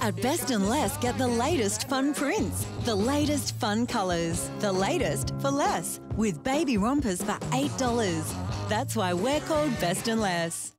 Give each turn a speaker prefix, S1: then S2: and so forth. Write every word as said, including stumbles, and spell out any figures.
S1: At Best and Less, get the latest fun prints, the latest fun colours, the latest for less, with baby rompers for eight dollars. That's why we're called Best and Less.